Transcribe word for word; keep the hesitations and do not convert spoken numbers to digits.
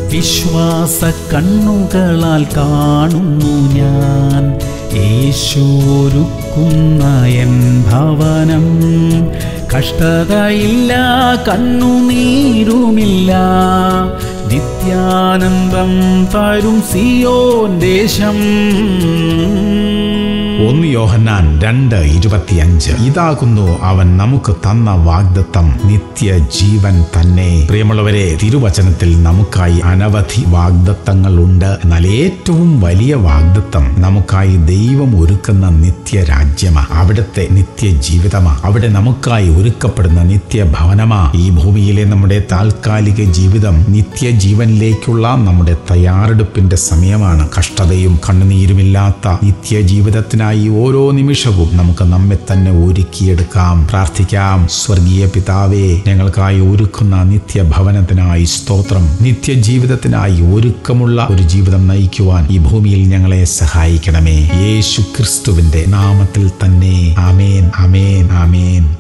വിശ്വാസ കണ്ണുകളാൽ കാണുന്നു ഞാൻ യേശുവൊരുക്കുന്ന എൻ ഭവനം. കഷ്ടതയില്ല, കണ്ണുനീരുമില്ല, നിത്യാനന്ദം തരും സിയോൻ ദേശം. ഒന്ന് യോഹന്നാൻ രണ്ട് ഇരുപത്തിയഞ്ച്. ഇതാകുന്നു അവൻ നമുക്ക് തന്ന വാഗ്ദത്തം, നിത്യജീവൻ തന്നെ. പ്രിയമുള്ളവരെ, തിരുവചനത്തിൽ നമുക്കായി അനവധി വാഗ്ദത്തങ്ങൾ ഉണ്ട്. എന്നാൽ ഏറ്റവും വലിയ വാഗ്ദത്തം നമുക്കായി ദൈവം ഒരുക്കുന്ന നിത്യരാജ്യമാ, അവിടുത്തെ നിത്യജീവിതമാ, അവിടെ നമുക്കായി ഒരുക്കപ്പെടുന്ന നിത്യഭവനമാ. ഈ ഭൂമിയിലെ നമ്മുടെ താൽക്കാലിക ജീവിതം നിത്യജീവനിലേക്കുള്ള നമ്മുടെ തയ്യാറെടുപ്പിന്റെ സമയമാണ്. കഷ്ടതയും കണ്ണുനീരുമില്ലാത്ത നിത്യജീവിതത്തിനായി ഓരോ നിമിഷവും നമുക്ക് നമ്മെ തന്നെ ഒരുക്കിയെടുക്കാം. പ്രാർത്ഥിക്കാം. സ്വർഗീയ പിതാവേ, ഞങ്ങൾക്കായി ഒരുക്കുന്ന നിത്യഭവനത്തിനായി സ്തോത്രം. നിത്യജീവിതത്തിനായി ഒരുക്കമുള്ള ഒരു ജീവിതം നയിക്കുവാൻ ഈ ഭൂമിയിൽ ഞങ്ങളെ സഹായിക്കണമേ. യേശു ക്രിസ്തുവിന്റെ നാമത്തിൽ തന്നെ. ആമേൻ, ആമേൻ, ആമേൻ.